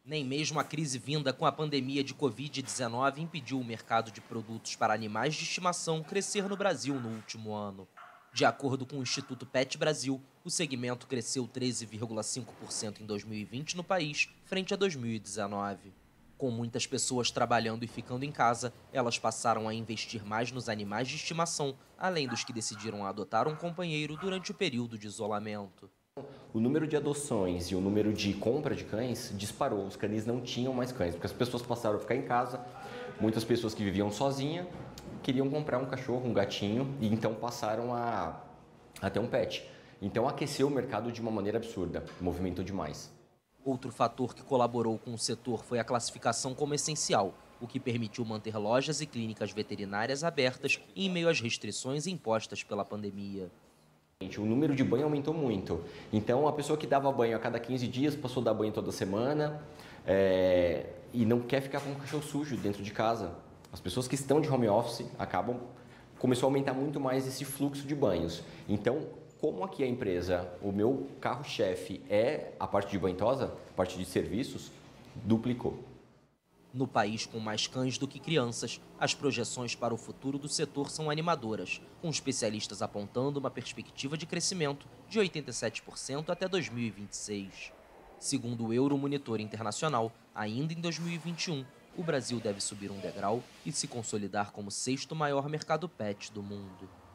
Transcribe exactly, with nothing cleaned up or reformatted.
Nem mesmo a crise vinda com a pandemia de covid dezenove impediu o mercado de produtos para animais de estimação crescer no Brasil no último ano. De acordo com o Instituto Pet Brasil, o segmento cresceu treze vírgula cinco por cento em dois mil e vinte no país, frente a dois mil e dezenove. Com muitas pessoas trabalhando e ficando em casa, elas passaram a investir mais nos animais de estimação, além dos que decidiram adotar um companheiro durante o período de isolamento. O número de adoções e o número de compra de cães disparou. Os canis não tinham mais cães, porque as pessoas passaram a ficar em casa. Muitas pessoas que viviam sozinhas queriam comprar um cachorro, um gatinho, e então passaram a, a ter um pet. Então aqueceu o mercado de uma maneira absurda, movimentou demais. Outro fator que colaborou com o setor foi a classificação como essencial, o que permitiu manter lojas e clínicas veterinárias abertas em meio às restrições impostas pela pandemia. O número de banho aumentou muito, então a pessoa que dava banho a cada quinze dias passou a dar banho toda semana é, e não quer ficar com o cachorro sujo dentro de casa. As pessoas que estão de home office acabam, começou a aumentar muito mais esse fluxo de banhos. Então, como aqui a empresa, o meu carro-chefe é a parte de banhosa, a parte de serviços, duplicou. No país com mais cães do que crianças, as projeções para o futuro do setor são animadoras, com especialistas apontando uma perspectiva de crescimento de oitenta e sete por cento até dois mil e vinte e seis. Segundo o Euromonitor Internacional, ainda em dois mil e vinte e um, o Brasil deve subir um degrau e se consolidar como sexto maior mercado pet do mundo.